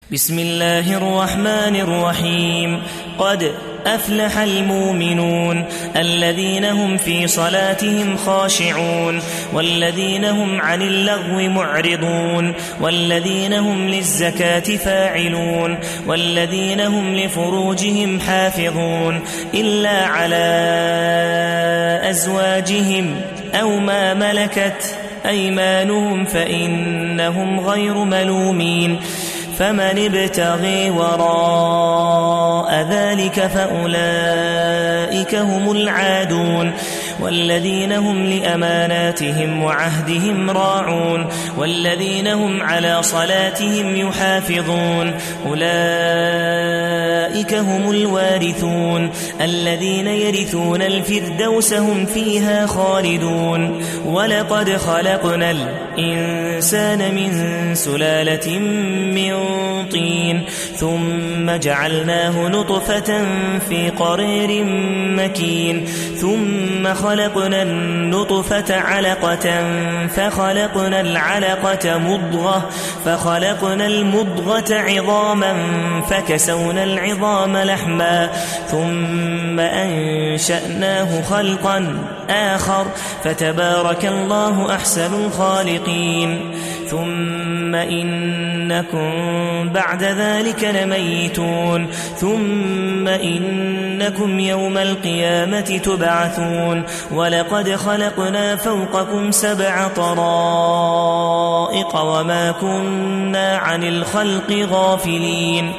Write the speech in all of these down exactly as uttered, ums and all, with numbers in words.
بسم الله الرحمن الرحيم. قد أفلح المؤمنون الذين هم في صلاتهم خاشعون والذين هم عن اللغو معرضون والذين هم للزكاة فاعلون والذين هم لفروجهم حافظون إلا على أزواجهم أو ما ملكت أيمانهم فإنهم غير ملومين. فمن ابتغي وراء ذلك فأولئك هم العادون والذين هم لأماناتهم وعهدهم راعون والذين هم على صلاتهم يحافظون أولئك هم الوارثون الذين يرثون الفردوس هم فيها خالدون. ولقد خلقنا الإنسان من سلالة من طين ثم جعلناه نطفة في قرير مكين ثم خلقنا النطفة علقة فخلقنا العلقة مضغة فخلقنا المضغة عظاما فكسونا العظام لحما ثم أنشأناه خلقا آخر فتبارك الله أحسن الخالقين. ثم إنكم بعد ذلك لميتون ثم إنكم يوم القيامة تبعثون. ولقد خلقنا فوقكم سبع طرائق وما كنا عن الخلق غافلين.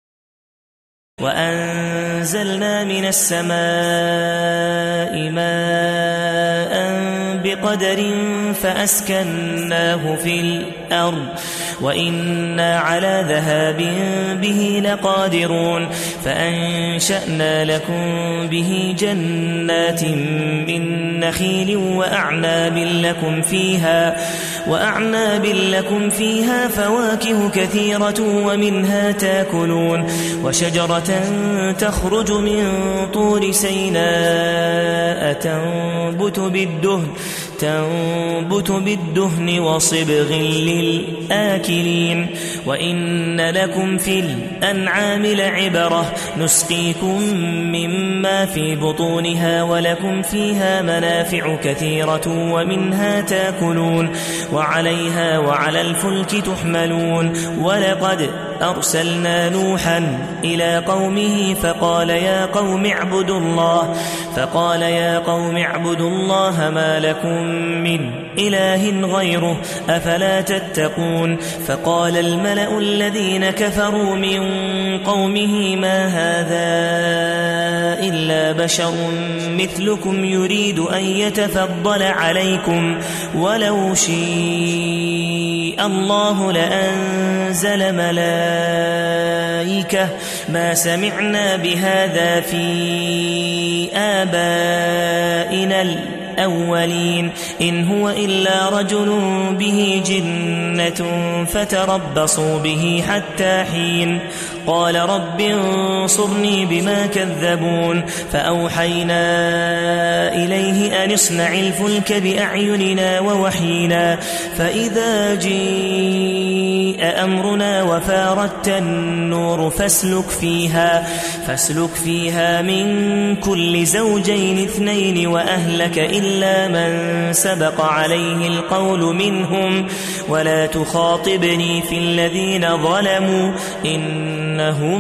وأنزلنا من السماء ماء بقدر فأسكناه في الأرض وإنا على ذهاب به لقادرون. فأنشأنا لكم به جنات من نخيل وأعناب لكم فيها وأعناب لكم فيها فواكه كثيرة ومنها تاكلون. وشجرة تخرج من طور سيناء تنبت بالدهن تنبت بالدهن وصبغ للآكلين. وإن لكم في الأنعام لعبرة نسقيكم مما في بطونها ولكم فيها منافع كثيرة ومنها تاكلون وعليها وعلى الفلك تحملون. ولقد أرسلنا نوحا إلى قومه فقال يا قوم اعبدوا الله فقال يا قوم اعبدوا الله ما لكم من إله غيره أفلا تتقون. فقال الملأ الذين كفروا من قومه ما هذا إلا بشر مثلكم يريد أن يتفضل عليكم ولو شاء الله لأنزل ملائكة ما سمعنا بهذا في آبائنا الأولين إن هو إلا رجل به جنة فتربصوا به حتى حين. قال رب انصرني بما كذبون. فأوحينا إليه أن اصنع الفلك بأعيننا ووحينا فإذا جاء أمرنا وفاردت النور فاسلك فيها فاسلك فيها من كل زوجين اثنين وأهلك إلا من سبق عليه القول منهم ولا تخاطبني في الذين ظلموا إنهم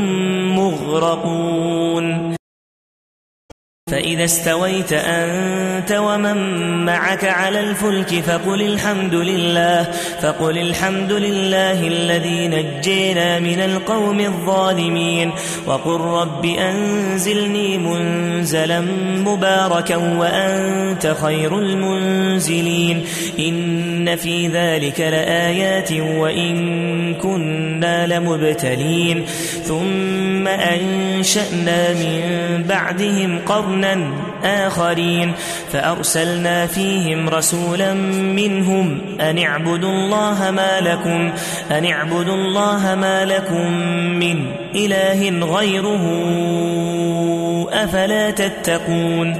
مغرقون. فإذا استويت أنت ومن معك على الفلك فقل الحمد لله فقل الحمد لله الذي نجينا من القوم الظالمين. وقل رب أنزلني منزلا مباركا وأنت خير المنزلين. إن في ذلك لآيات وإن كنا لمبتلين. ثم أنشأنا من بعدهم قرنا آخرين فأرسلنا فيهم رسولا منهم أن اعبدوا الله ما لكم أن اعبدوا الله ما لكم من إله غيره أفلا تتقون.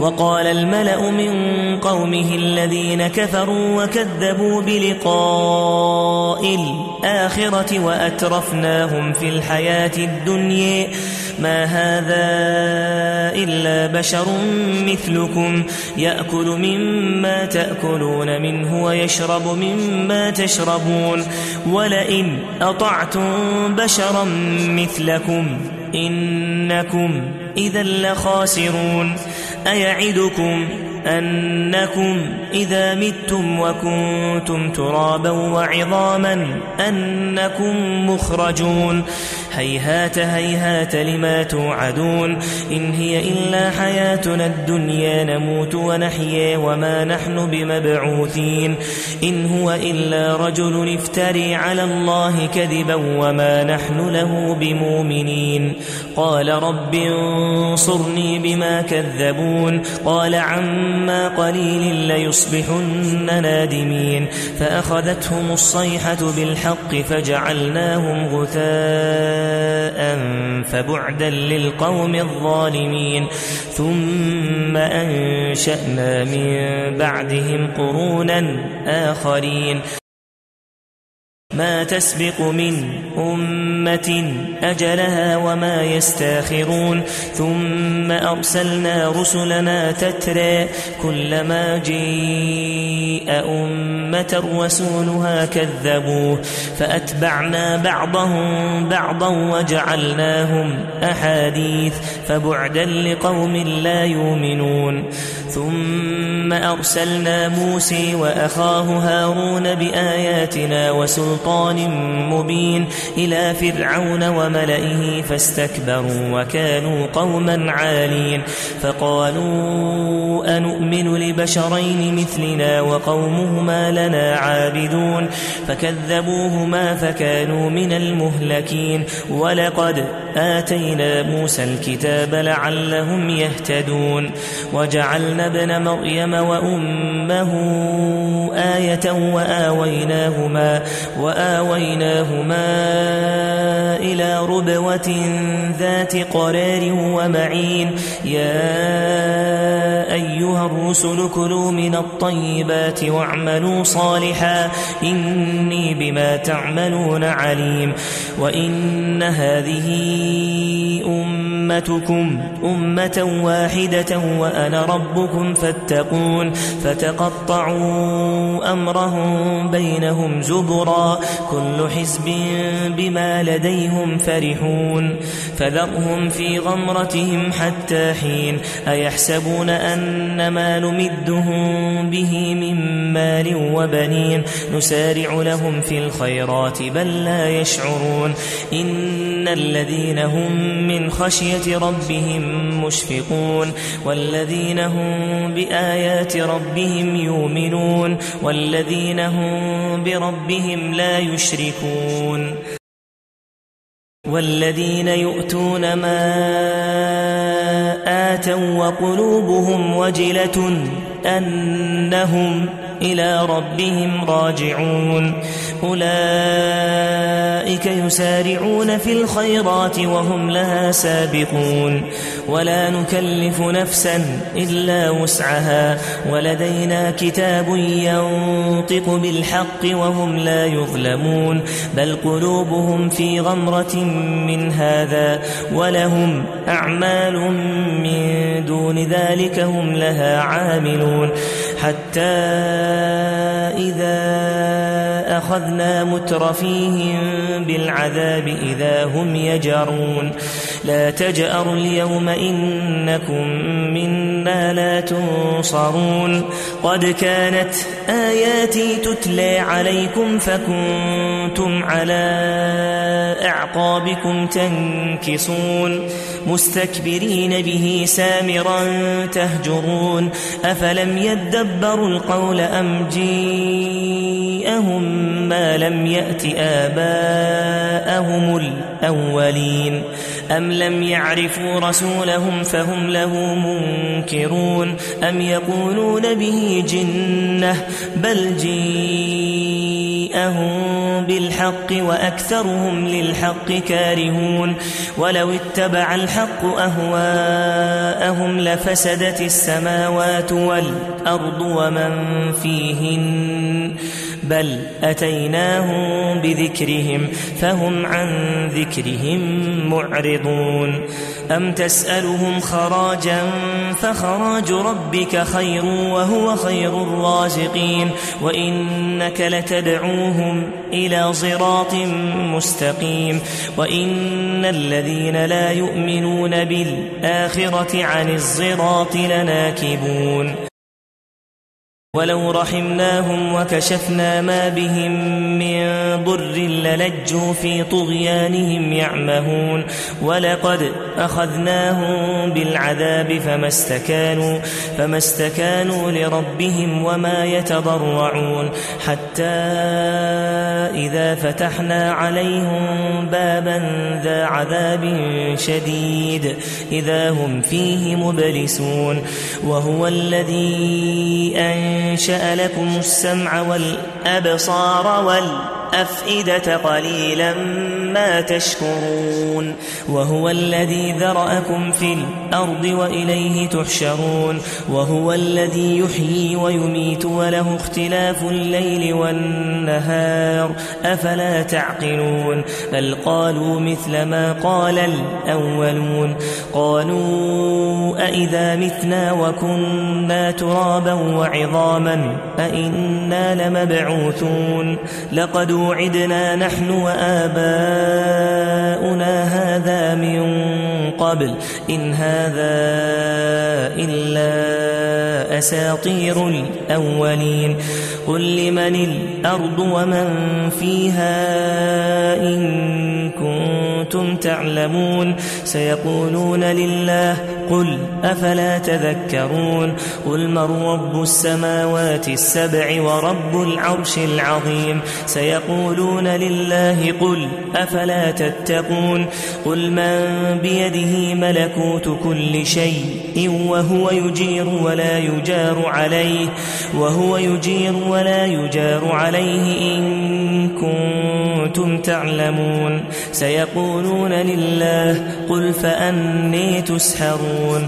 وقال الملأ من قومه الذين كفروا وكذبوا بلقاء الآخرة وأترفناهم في الحياة الدنيا ما هذا إلا بشر مثلكم يأكل مما تأكلون منه ويشرب مما تشربون ولئن أطعتم بشرا مثلكم إنكم إذا لخاسرون أيعدكم أنكم إذا متم وكنتم ترابا وعظاما أنكم مخرجون هيهات هيهات لما توعدون إن هي إلا حياتنا الدنيا نموت ونحيا وما نحن بمبعوثين إن هو إلا رجل افتري على الله كذبا وما نحن له بمؤمنين قال رب انصرني بما كذبون قال عما قليل ليصبحن نادمين فأخذتهم الصيحة بالحق فجعلناهم غثاء فبعدا للقوم الظالمين ثم أنشأنا من بعدهم قرونا آخرين ما تسبق من أمة أجلها وما يستاخرون ثم أرسلنا رسلنا تترى كلما جيء أمة رسولها كذبوه فأتبعنا بعضهم بعضا وجعلناهم أحاديث فبعدا لقوم لا يؤمنون ثم أرسلنا موسى وأخاه هارون بآياتنا وسلطان مبين إلى فرعون وملئه فاستكبروا وكانوا قوما عالين فقالوا أنؤمن لبشرين مثلنا وقومهما لنا عابدون فكذبوهما فكانوا من المهلكين ولقد آتينا موسى الكتاب لعلهم يهتدون وجعلنا ابن مريم وأمه آية وآويناهما وآويناهما إلى ربوة ذات قرار ومعين يا أيها الرسل كلوا من الطيبات واعملوا صالحا إني بما تعملون عليم وإن هذه أمتكم أمة واحدة وأنا ربكم فاتقون فتقطعوا أمرهم بينهم زبرا كل حزب بما لديهم فرحون فذرهم في غمرتهم حتى حين أيحسبون أن ما نمدهم به من مال وبنين نسارع لهم في الخيرات بل لا يشعرون إن الذين هم من خشية ربهم مشفقون والذين هم بآيات ربهم يؤمنون والذين هم بربهم لا يشركون والذين يؤتون ما آتوا وقلوبهم وجلة أنهم إلى ربهم راجعون أولئك يسارعون في الخيرات وهم لها سابقون ولا نكلف نفسا إلا وسعها ولدينا كتاب ينطق بالحق وهم لا يظلمون بل قلوبهم في غمرة من هذا ولهم أعمال من دون ذلك هم لها عاملون حتى إذا أخذنا مترفيهم بالعذاب إذا هم يجرون لا تجأروا اليوم إنكم منا لا تنصرون قد كانت آياتي تتلى عليكم فكنتم على أعقابكم تنكصون مستكبرين به سامرا تهجرون أفلم يدبروا القول أم جيءهم ما لم يأت آباءهم الأولين أم لم يعرفوا رسولهم فهم له منكرون أم يقولون به جنة بل جيء جيءهم بالحق وأكثرهم للحق كارهون ولو اتبع الحق أهواءهم لفسدت السماوات والأرض ومن فيهن بل أتيناهم بذكرهم فهم عن ذكرهم معرضون أم تسألهم خراجا فخراج ربك خير وهو خير الرازقين وإنك لتدعوهم إلى صراط مستقيم وإن الذين لا يؤمنون بالآخرة عن الصراط لناكبون ولو رحمناهم وكشفنا ما بهم من ضر للجوا في طغيانهم يعمهون ولقد أخذناهم بالعذاب فما استكانوا, فما استكانوا لربهم وما يتضرعون حتى إذا فتحنا عليهم بابا ذا عذاب شديد إذا هم فيه مبلسون وهو الذي أن أنشأ لكم السمع والأبصار والأفئدة قليلا ما تشكرون وهو الذي ذرأكم في الأرض وإليه تحشرون وهو الذي يحيي ويميت وله اختلاف الليل والنهار أفلا تعقلون بل قالوا مثل ما قال الأولون قالوا أئذا متنا وكنا ترابا وعظاما أئنا لمبعوثون لقد وعدنا نحن وآباؤنا هذا من قبل إن هذا إلا أساطير الأولين قل لمن الأرض ومن فيها إن كنتم تعلمون سيقولون لله قل أفلا تذكرون قل من رب السماوات السبع ورب العرش العظيم سيقولون لله قل أفلا تتقون قل من بيده ملكوت كل شيء وهو يجير ولا يجار عليه وهو يجير ولا يجار عليه إن كنتم تعلمون سيقولون لله قل فأني تسحرون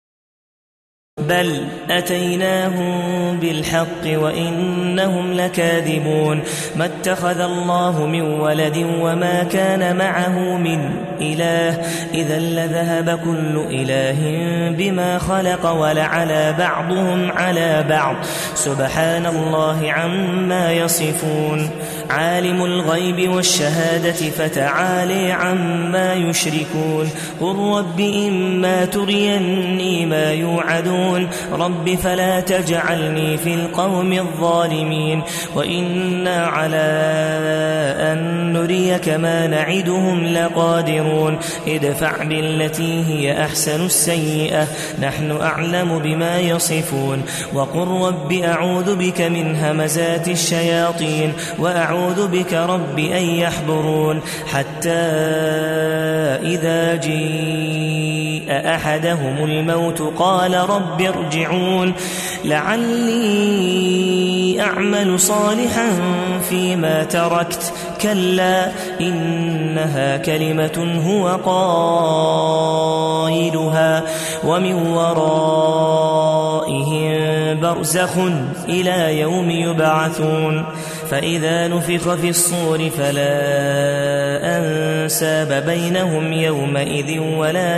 بل أتيناهم بالحق وإنهم لكاذبون ما اتخذ الله من ولد وما كان معه من إله إذا لذهب كل إله بما خلق ولعلى بعضهم على بعض سبحان الله عما يصفون عالم الغيب والشهادة فتعالي عما يشركون قل رب إما تريني ما يوعدون رب فلا تجعلني في القوم الظالمين وإنا على أن نريك ما نعدهم لقادرون ادفع بالتي هي أحسن السيئة نحن أعلم بما يصفون وقل رب أعوذ بك من همزات الشياطين وأعوذ بك رب أن يحضرون حتى إذا جيء أحدهم الموت قال رب ارجعون لعلي أعمل صالحا فيما تركت كلا إنها كلمة هو قائلها ومن ورائهم برزخ إلى يوم يبعثون فإذا نفخ في الصور فلا أنساب بينهم يومئذ ولا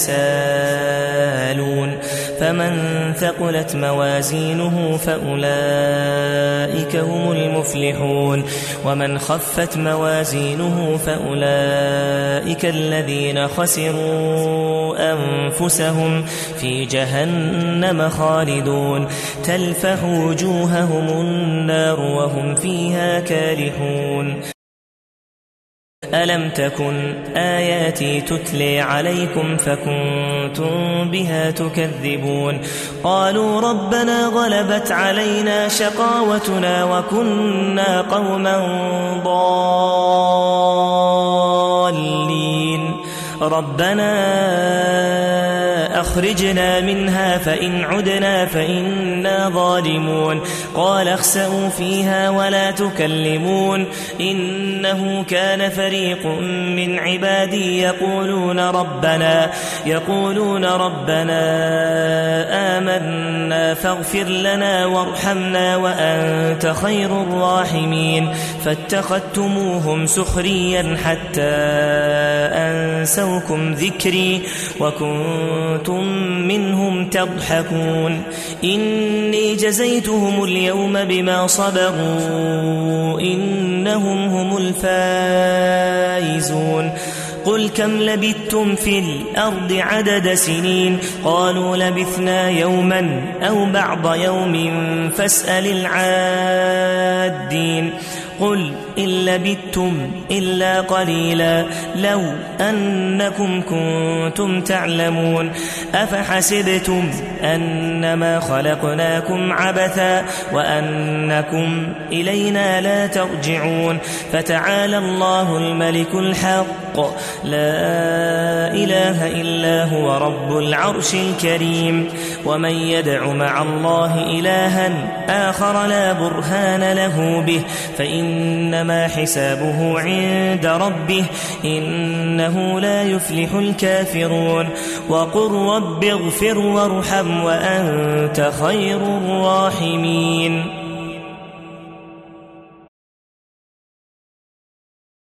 يتساءلون فمن ثقلت موازينه فأولئك هم المفلحون ومن خفت موازينه فأولئك الذين خسروا أنفسهم في جهنم خالدون تلفح وجوههم النار وهم فيها كارحون ألم تكن آياتي تتلي عليكم فكنتم بها تكذبون قالوا ربنا غلبت علينا شقاوتنا وكنا قوما ضالين ربنا أخرجنا منها فإن عدنا فإنا ظالمون قال اخسئوا فيها ولا تكلمون إنه كان فريق من عبادي يقولون ربنا يقولون ربنا آمنا فاغفر لنا وارحمنا وأنت خير الراحمين فاتخذتموهم سخريا حتى أنسوكم ذكري وكنتم منهم تضحكون إني جزيتهم اليوم بما صبروا إنهم هم الفائزون قل كم لبثتم في الأرض عدد سنين قالوا لبثنا يوما أو بعض يوم فاسأل العادين قل إن لبثتم إلا قليلا لو أنكم كنتم تعلمون أفحسبتم أنما خلقناكم عبثا وأنكم إلينا لا ترجعون فتعالى الله الملك الحق لا إله إلا هو رب العرش الكريم ومن يدع مع الله إلها آخر لا برهان له به فإنما حسابه عند ربه إنه لا يفلح الكافرون وقل رب اغفر وارحم وأنت خير الراحمين